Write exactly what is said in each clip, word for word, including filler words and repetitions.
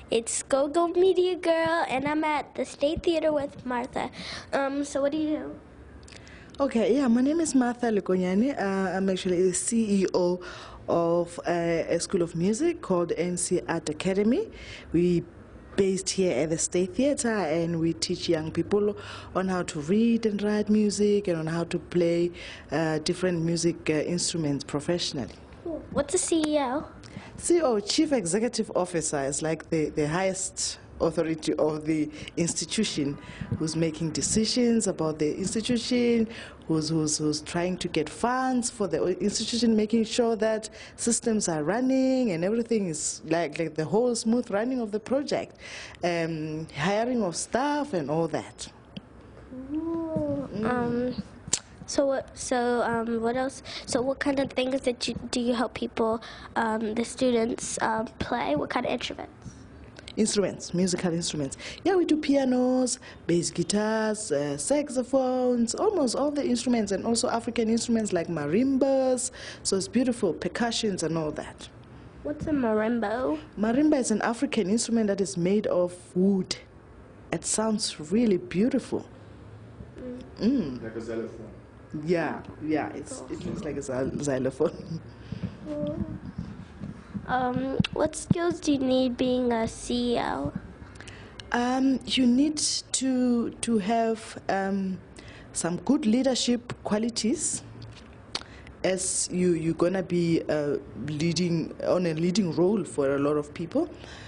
It's GoGoMediaGirl, and I'm at the State Theater with Martha. Um, so what do you do? Okay, yeah, my name is Martha Lekonyane. Uh, I'm actually the C E O of uh, a school of music called MCArt Academy. We based here at the State Theater, and we teach young people on how to read and write music and on how to play uh, different music uh, instruments professionally. Cool. What's a C E O? C E O, Chief Executive Officer, is like the, the highest authority of the institution, who's making decisions about the institution, who's, who's, who's trying to get funds for the institution, making sure that systems are running and everything is like, like the whole smooth running of the project, um, hiring of staff and all that. Ooh, mm. um, so what? So um, what else? So what kind of things that you, do you help people, um, the students, um, play? What kind of instruments? Instruments, musical instruments. Yeah, we do pianos, bass guitars, uh, saxophones, almost all the instruments, and also African instruments like marimbas. So it's beautiful, percussions and all that. What's a marimba? Marimba is an African instrument that is made of wood. It sounds really beautiful. Mm. Mm. Like a xylophone. Yeah, yeah, it's, it looks like a xylophone. Um, what skills do you need being a C E O? Um, you need to to have um, some good leadership qualities, as you you're gonna be uh, leading on a leading role for a lot of people,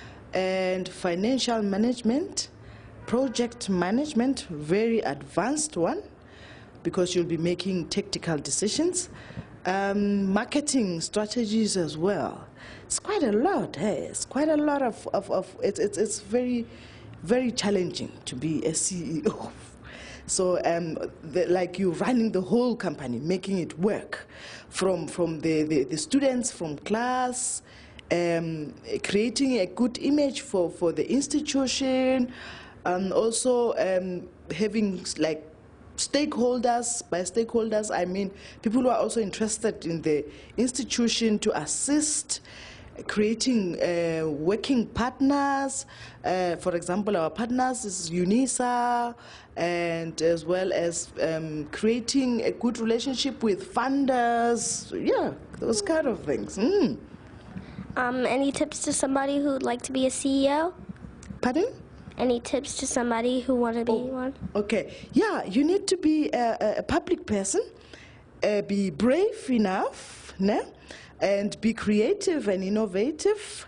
and financial management, project management, very advanced one, because you'll be making tactical decisions. Um, marketing strategies as well. It's quite a lot. Hey? It's quite a lot of, of, of it's, it's, it's very, very challenging to be a C E O. So um, the, like you running the whole company, making it work, from, from the, the, the students, from class, um, creating a good image for, for the institution, and also um, having like stakeholders. By stakeholders, I mean people who are also interested in the institution to assist, creating uh, working partners. Uh, for example, our partners is UNISA, and as well as um, creating a good relationship with funders. Yeah, those kind of things. Mm. Um, any tips to somebody who'd like to be a C E O? Pardon? Any tips to somebody who want to be oh, one? Okay, yeah, you need to be a, a public person, uh, be brave enough, né? And be creative and innovative,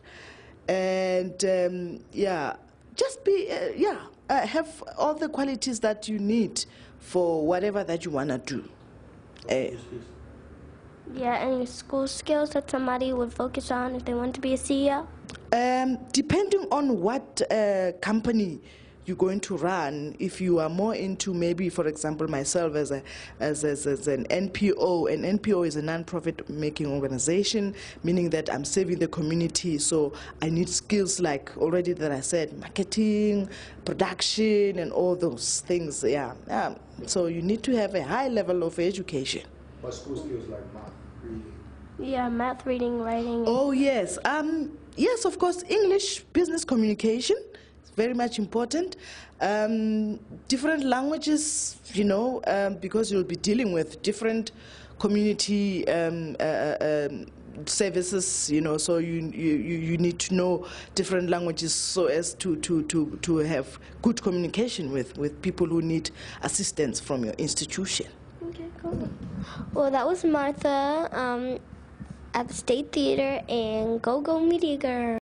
and um, yeah, just be, uh, yeah, uh, have all the qualities that you need for whatever that you want to do. Uh, yeah, any school skills that somebody would focus on if they want to be a C E O? Um, depending on what uh, company you're going to run, if you are more into maybe, for example, myself as, a, as, as, as an N P O, an N P O is a non-profit making organization, meaning that I'm serving the community, so I need skills like already that I said, marketing, production, and all those things, yeah. yeah. So you need to have a high level of education. But school skills like math, reading? Yeah, math, reading, writing. Oh, yes. Um, yes, of course, English, business communication. Very much important. Um, different languages, you know, um, because you'll be dealing with different community um, uh, um, services, you know, so you, you, you need to know different languages so as to, to, to, to have good communication with, with people who need assistance from your institution. Okay, cool. Well, that was Martha um, at the State Theater and GoGoMediaGirl.